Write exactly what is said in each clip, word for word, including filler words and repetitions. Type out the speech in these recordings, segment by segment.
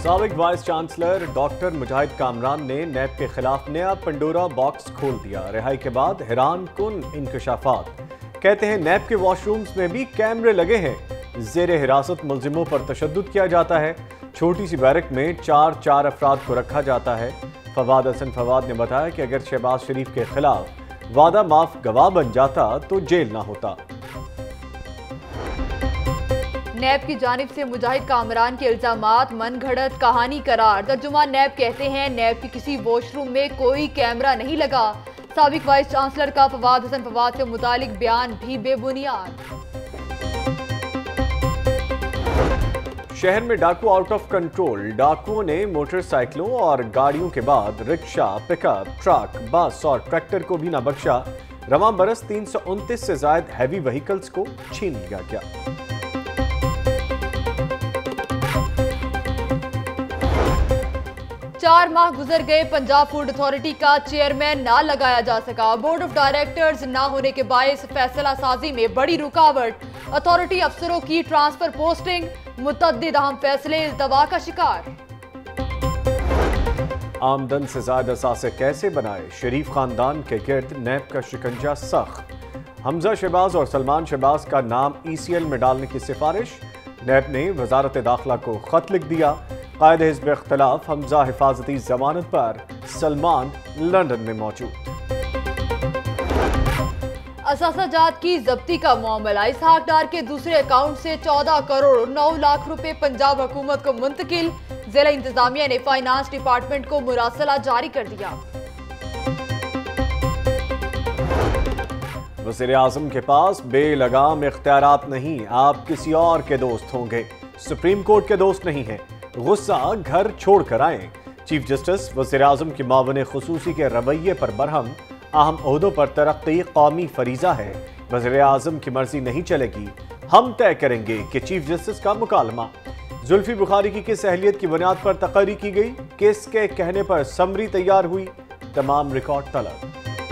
साबिक vice chancellor doctor Mujahid Kamran ने NAB के खिलाफ नया पंडोरा बॉक्स खोल दिया। रिहाई के बाद हैरान कुन इंकशाफात। कहते हैं नैब के वॉशरूम्स में भी कैमरे लगे हैं। जेर हिरासत मुलजिमों पर तशद्दुद किया जाता है। छोटी सी बैरक में चार चार अफराद को रखा जाता है। फवाद हसन फवाद ने बताया कि अगर शहबाज शरीफ के खिलाफ वादा माफ गवाह बन जाता तो जेल ना होता। नैब की जानिब से मुजाहिद कामरान के इल्जामात मनगढ़ंत कहानी करार। तर्जुमान नैब कहते हैं नैब के किसी वॉशरूम में कोई कैमरा नहीं लगा। साबिक वाइस चांसलर का फवाद हसन फवाद के मुतालिक बयान भी बेबुनियाद। शहर में डाकू आउट ऑफ कंट्रोल। डाकुओं ने मोटरसाइकिलों और गाड़ियों के बाद रिक्शा, पिकअप, ट्रक, बस और ट्रैक्टर को भी न बख्शा। रवां बरस तीन सौ उनतीस से ज्यादा हैवी व्हीकल्स को छीन लिया गया। चार माह गुजर गए, पंजाब फूड अथॉरिटी का चेयरमैन ना लगाया जा सका। बोर्ड ऑफ डायरेक्टर्स ना होने के बायस फैसला साजी में बड़ी रुकावट। अथॉरिटी अफसरों की ट्रांसफर पोस्टिंग, मुतअद्दिद अहम फैसले इल्तवा का शिकार। आमदन से ज्यादा सासे कैसे बनाए, शरीफ खानदान के गिर्द नैब का शिकंजा सख्त। हमजा शहबाज और सलमान शहबाज का नाम ई सी एल में डालने की सिफारिश। नैब ने वजारत दाखिला को खत लिख दिया। कायद हिज़्ब इख्तिलाफ हमजा हिफाजती जमानत पर, सलमान लंदन में मौजूद। असासाजात की जब्ती का मामला। इसहाक डार के दूसरे अकाउंट से चौदह करोड़ नौ लाख रुपए पंजाब हुकूमत को मुंतकिल। जिला इंतजामिया ने फाइनेंस डिपार्टमेंट को मुरासला जारी कर दिया। वज़ीर आज़म के पास बेलगाम इख्तियारात नहीं, आप किसी और के दोस्त होंगे, सुप्रीम कोर्ट के दोस्त नहीं हैं। गुस्सा घर छोड़ कर आए। चीफ जस्टिस वज़ीर आज़म की मावन खुसूसी के रवैये पर बरहम। अहम ओहदों पर तरक्की कौमी फरीजा है, वज़ीर आज़म की मर्जी नहीं चलेगी। हम तय करेंगे कि चीफ जस्टिस का मुकालमा। जुल्फी बुखारी की किस अहलियत की बुनियाद पर तकर्री की गई, किसके कहने पर समरी तैयार हुई, तमाम रिकॉर्ड तलब।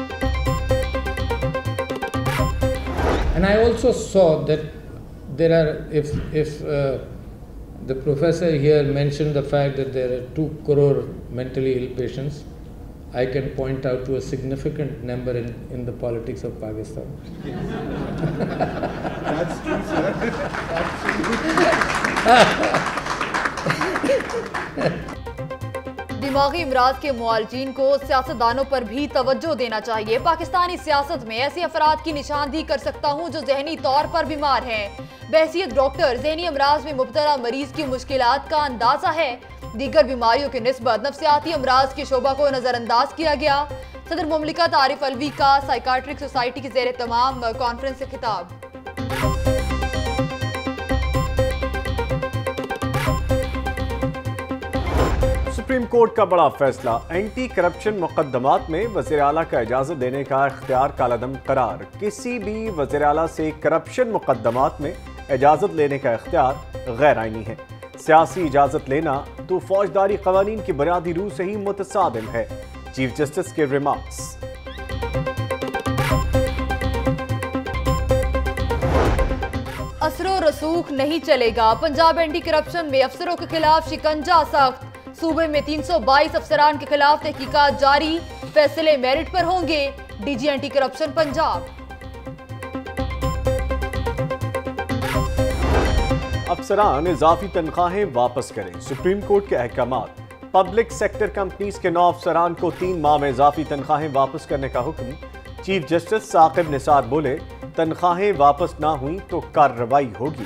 And I also saw that there are, if, if uh, the professor here mentioned the fact that there are two crore mentally ill patients, I can point out to a significant number in, in the politics of Pakistan. That's true, sir. That's true. दिमागी इमराज के मुआलजीन को सियासतदानों पर भी तवज्जो देना चाहिए। पाकिस्तानी सियासत में ऐसे अफराद की निशानदेही कर सकता हूँ जो जहनी तौर पर बीमार हैं। बहसीत डॉक्टर जहनी अमराज में मुब्तला मरीज की मुश्किलात का अंदाजा है। दीगर बीमारियों के निस्बत नफ्सियाती अमराज के शोबा को नजरअंदाज किया गया। सदर मुमलिकत आरिफ अलवी का साइकाट्रिक सोसाइटी के जेर तमाम कॉन्फ्रेंस से खिताब। सुप्रीम कोर्ट का बड़ा फैसला। एंटी करप्शन मुकदमात में वज़ीर आला का इजाजत देने का इख्तियार कालादम करार। किसी भी वज़ीर आला से करप्शन मुकदमात में इजाजत लेने का इख्तियार गैर आईनी है। सियासी इजाजत लेना तो फौजदारी कवानीन की बुनियादी रूह से ही मुतसादिम है। चीफ जस्टिस के रिमार्क्स। असरो रसूख नहीं चलेगा। पंजाब एंटी करप्शन में अफसरों के खिलाफ शिकंजा सख्त। सूबे में तीन सौ बाईस अफसरान के खिलाफ तहकीकात जारी। फैसले मेरिट पर होंगे। DG anti corruption Punjab. अफसरान इजाफी तनख्वाहें वापस करें। सुप्रीम कोर्ट के अहकामात। पब्लिक सेक्टर कंपनीज के नौ अफसरान को तीन माह में इजाफी तनख्वाहें वापस करने का हुक्म। चीफ जस्टिस साकिब निसार बोले, तनख्वाहें वापस ना हुई तो कार्रवाई होगी।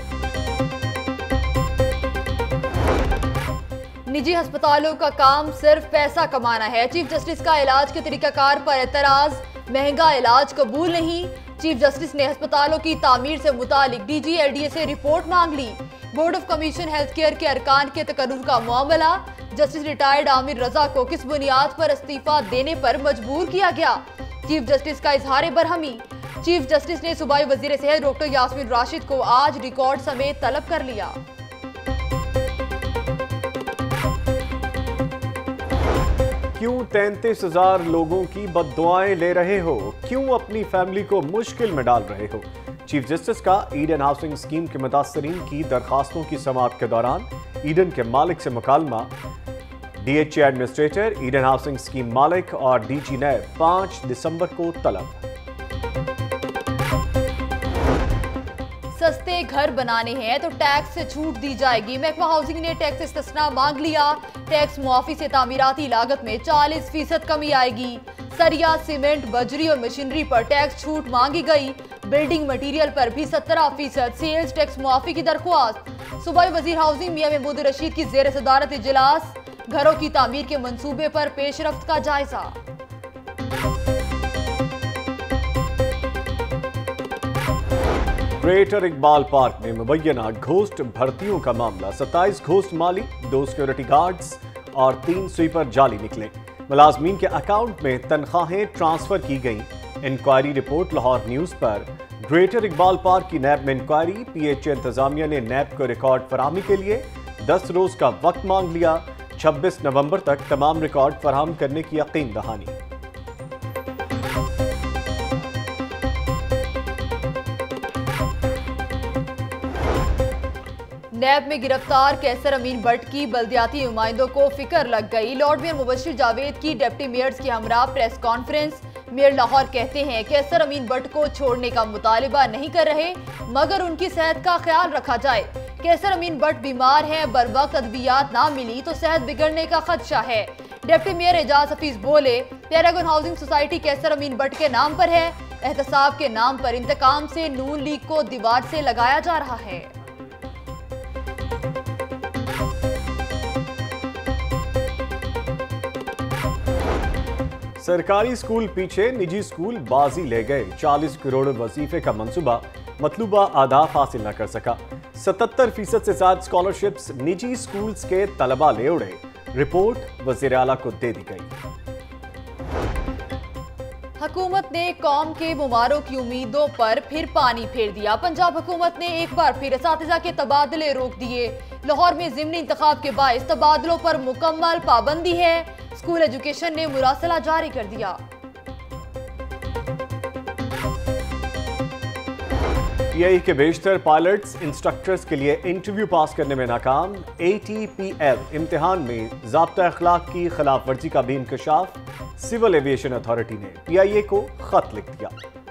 निजी अस्पतालों का काम सिर्फ पैसा कमाना है। चीफ जस्टिस का इलाज के तरीकाकार पर एतराज। महंगा इलाज कबूल नहीं। चीफ जस्टिस ने अस्पतालों की तामीर से मुतालिक डीजी एल डी ए से रिपोर्ट मांग ली। Board of commission health care के अरकान के तकर्रुर का मामला। जस्टिस रिटायर्ड आमिर रजा को किस बुनियाद पर इस्तीफा देने पर मजबूर किया गया। चीफ जस्टिस का इजहार बरहमी। चीफ जस्टिस ने सूबाई वजीर सेहत डॉक्टर यास्मीन राशिद को आज रिकॉर्ड समेत तलब कर लिया। क्यों तैंतीस हजार लोगों की बद्दुआएं ले रहे हो, क्यों अपनी फैमिली को मुश्किल में डाल रहे हो। चीफ जस्टिस का ईडन हाउसिंग स्कीम के मुतासरीन की दरखास्तों की समाअत के दौरान ईडन के मालिक से मुकालमा। DHA administrator, Eden housing scheme मालिक और डीजी नैब पाँच दिसंबर को तलब। सस्ते घर बनाने हैं तो टैक्स से छूट दी जाएगी। महकमा हाउसिंग ने टैक्स इस्तिस्ना मांग लिया। टैक्स मुआफी से तामीराती लागत में चालीस फीसद कमी आएगी। सरिया, सीमेंट, बजरी और मशीनरी पर टैक्स छूट मांगी गई। बिल्डिंग मटीरियल पर भी सत्रह फीसद सेल्स टैक्स मुआफी की दरख्वास्त। सूबाई वजीर हाउसिंग मियां महमूद रशीद की जेर सदारत इजलास। घरों की तामीर के मंसूबे पर पेशरफ्त का जायजा। ग्रेटर इकबाल पार्क में मुबैना घोस्ट भर्तियों का मामला। सत्ताईस घोस्ट माली, दो सिक्योरिटी गार्ड्स और तीन स्वीपर जाली निकले। मुलाजमीन के अकाउंट में तनख्वाहें ट्रांसफर की गईं। इंक्वायरी रिपोर्ट लाहौर न्यूज पर। ग्रेटर इकबाल पार्क की नैब में इंक्वायरी। पीएचए इंतजामिया ने नैब को रिकॉर्ड फराहमी के लिए दस रोज का वक्त मांग लिया। छब्बीस नवंबर तक तमाम रिकॉर्ड फराहम करने की यकीन दहानी। नैब में गिरफ्तार कैसर अमीन भट्ट की बल्दियाती नुमाइंदों को फिक्र लग गई। लॉर्ड मेयर मुबशिर जावेद की डिप्टी मेयर्स के हमरा प्रेस कॉन्फ्रेंस। मेयर लाहौर कहते हैं कैसर अमीन भट्ट को छोड़ने का मुतालिबा नहीं कर रहे, मगर उनकी सेहत का ख्याल रखा जाए। कैसर अमीन भट्ट बीमार हैं, बर वक्त अद्वियात ना मिली तो सेहत बिगड़ने का खदशा है। डिप्टी मेयर एजाज हफीज बोले, Paragon housing society Kaiser Amin Bhatt के नाम पर है। एहतसाब के नाम पर इंतकाम से नून लीग को दीवार से लगाया जा रहा है। सरकारी स्कूल पीछे, निजी स्कूल बाजी ले गए। चालीस करोड़ वजीफे का मंसूबा मतलूबा आदाफ हासिल न कर सका। सतहत्तर फीसद से ज्यादा स्कॉलरशिप्स निजी स्कूल्स के तलबा ले उड़े। रिपोर्ट वज़ीर आला को दे दी गई। हुकूमत ने कौम के मुमारों की उम्मीदों पर फिर पानी फेर दिया। पंजाब हुकूमत ने एक बार फिर असातिज़ा के तबादले रोक दिए। लाहौर में ज़िमनी इंतखाब के बाइस तबादलों पर मुकम्मल पाबंदी है। स्कूल एजुकेशन ने मुरासला जारी कर दिया। पीटीआई के बेशतर पायलट्स इंस्ट्रक्टर्स के लिए इंटरव्यू पास करने में नाकाम। एटीपीएल इम्तिहान में ज़ाब्ता अखलाक की खिलाफ वर्जी का भी इंकशाफ। सिविल एविएशन अथॉरिटी ने पीआईए को खत लिख दिया।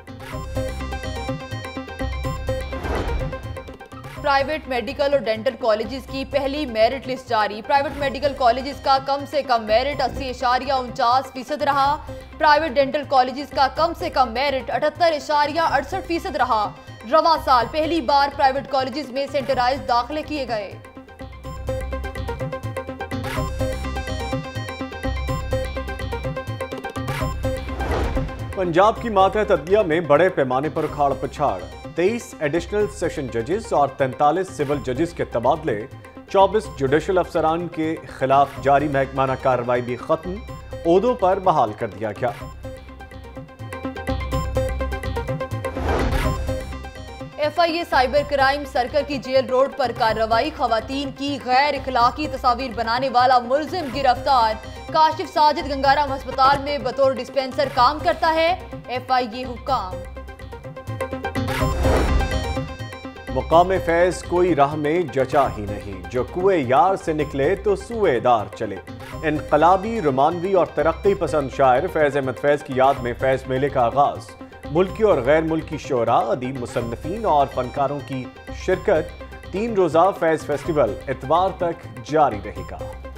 प्राइवेट मेडिकल और डेंटल कॉलेजेस की पहली मेरिट लिस्ट जारी। प्राइवेट मेडिकल कॉलेजेस का कम से कम मेरिट अस्सी इशारिया उनचास फीसद रहा। प्राइवेट डेंटल कॉलेजेस का कम से कम मेरिट अठहत्तर इशारिया अड़सठ फीसद रहा। रवां साल पहली बार प्राइवेट कॉलेजेस में सेंटराइज दाखिले किए गए। पंजाब की मातहत अदलिया में बड़े पैमाने पर उखाड़ पछाड़। तेईस एडिशनल सेशन जजेस और तैंतालीस सिविल जजेस के तबादले। चौबीस जुडिशल अफसरान के खिलाफ जारी महकमाना कार्रवाई भी खत्म। ओहदों पर बहाल कर दिया गया। F I A cyber crime circle की जेल रोड पर कार्रवाई। खवातीन की गैर इखलाकी तस्वीर बनाने वाला मुलजिम गिरफ्तार। काशिफ साजिद गंगाराम अस्पताल में बतौर डिस्पेंसर काम करता है। एफ आई ए हुक्म। मुकाम फैज कोई राह में जचा ही नहीं, जो कुए यार से निकले तो सुएदार चले। इनकलाबी, रोमानवी और तरक्की पसंद शायर फैज अहमद फैज की याद में फैज मेले का आगाज। मुल्की और गैर मुल्की शोरा, अदीब, मुसन्निफीन और फनकारों की शिरकत। तीन रोजा फैज फेस्टिवल इतवार तक जारी रहेगा।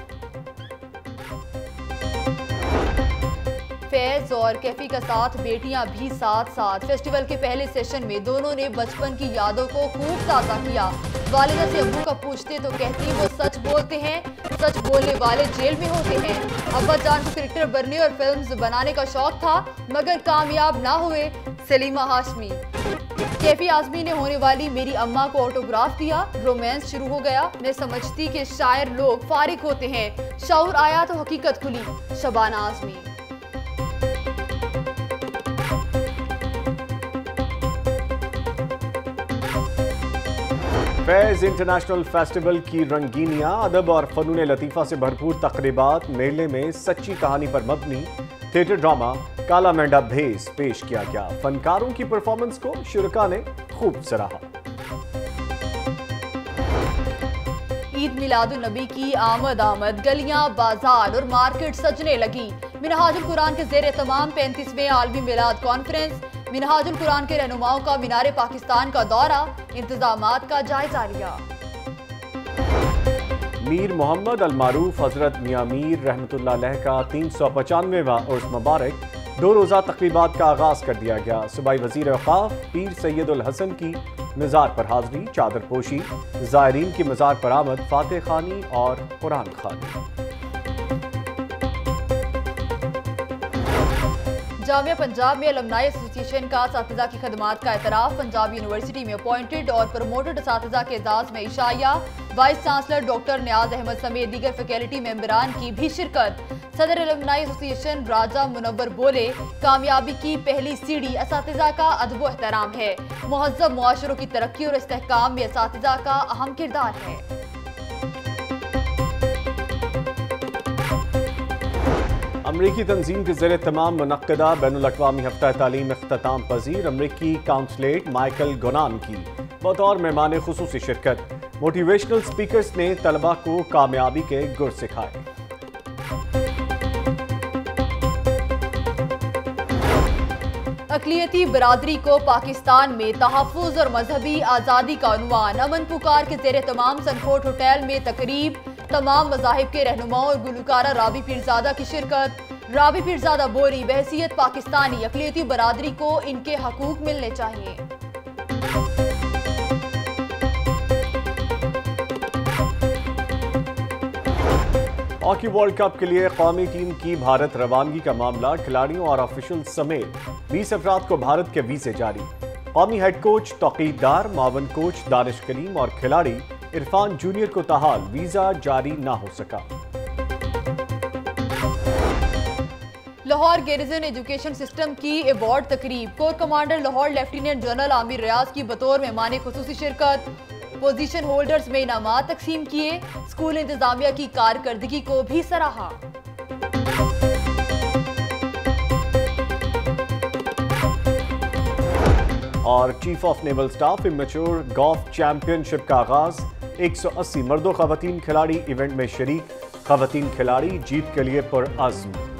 फैज और कैफी का साथ, बेटियां भी साथ साथ। फेस्टिवल के पहले सेशन में दोनों ने बचपन की यादों को खूब ताज़ा किया। वालिदा से अब्बू का पूछते तो कहती वो सच बोलते हैं, सच बोलने वाले जेल में होते हैं। अब्बा जान को क्रिकेटर बनने और फिल्म्स बनाने का शौक था, मगर कामयाब ना हुए। सलीमा हाशमी। कैफी आजमी ने होने वाली मेरी अम्मा को ऑटोग्राफ दिया। रोमांस शुरू हो गया। मैं समझती कि शायर लोग फारिग होते हैं, शऊर आया तो हकीकत खुली। शबाना आजमी। फैज इंटरनेशनल फेस्टिवल की रंगीनियां, अदब और फनून लतीफ़ा से भरपूर तकरीबात। मेले में सच्ची कहानी पर मबनी थिएटर ड्रामा काला मेंढा भेस पेश किया गया। फनकारों की परफॉर्मेंस को शुरका ने खूब सराहा। ईद मिलादुन नबी की आमद आमद, गलियां, बाजार और मार्केट सजने लगी। मिनहाजुल कुरान के जेर तमाम पैंतीसवें आलमी मिलाद कॉन्फ्रेंस, मिनहाजुल कुरान के रहनुमाओं का मीनार पाकिस्तान का दौरा, इंतजामात का जायजा लिया। मीर मोहम्मद अल मारूफ हजरत मियां मीर रहमतुल्लाह अलैह का तीन सौ पचानवेवां उर्स मुबारक, दो रोज़ा तकरीबात का आगाज कर दिया गया। सूबाई वज़ीर औक़ाफ़ पीर सैयद उल हसन की मज़ार पर हाज़री, चादर पोशी, ज़ायरीन की मज़ार पर आमद, फातिह खानी और कुरान खानी। जामिया पंजाब में अलमनाई एसोसिएशन का असातिज़ा की खदमात का एतराफ़, पंजाब यूनिवर्सिटी में अपॉइंटेड और प्रमोटेड असातिज़ा के एजाज़ में इशाया, vice chancellor doctor Niaz Ahmad समेत दीगर फैकल्टी मेंबरान की भी शिरकत। सदर अलमनाई एसोसिएशन राजा मुनव्वर बोले, कामयाबी की पहली सीढ़ी असातिज़ा का अदब व एहतराम है। मुहज़्ज़ब मुआशरों की तरक्की और इस्तेहकाम में असातिज़ा का अहम किरदार है। अमरीकी तंजीम के ज़रिए तमाम मुनक्किदा बैनुल अक़वामी हफ्ता तालीम इख्तिताम पजीर, अमरीकी काउंसलेट माइकल गोनान की बतौर मेहमान खुसूसी शिरकत। मोटिवेशनल स्पीकर्स ने तलबा को कामयाबी के गुर सिखाए। अक़लियती बरादरी को पाकिस्तान में तहफ़्फ़ुज़ और मजहबी आज़ादी का उन्वान, अमन पुकार के ज़ेरे तमाम सनकोट होटल में तकरीब, तमाम मज़ाहिब के रहनुमाओं और गुलकारा राबी पीरज़ादा की शिरकत। राबी पीरज़ादा बोली, बहसियत पाकिस्तानी अक़लियती बरादरी को इनके हकूक़ मिलने चाहिए। हॉकी वर्ल्ड कप के लिए कौमी टीम की भारत रवानगी का मामला, खिलाड़ियों और ऑफिशियल समेत बीस अफराद को भारत के वीजे जारी। कौमी हेड कोच तौक़ीददार, मावन कोच दानिश करीम और खिलाड़ी इरफान जूनियर को ताहाल वीजा जारी ना हो सका। लाहौर गैरिजन एजुकेशन सिस्टम की अवार्ड तकरीब, core commander Lahore lieutenant general Aamir Riaz की बतौर मेहमान खुसूसी शिरकत। पोजीशन होल्डर्स में इनामात तकसीम किए, स्कूल इंतजामिया की कारकर्दगी को भी सराहा। और chief of naval staff amateur golf championship का आगाज, एक सौ अस्सी मर्दों खवातीन खिलाड़ी इवेंट में शरीक, खवातीन खिलाड़ी जीत के लिए पुरअज़्म।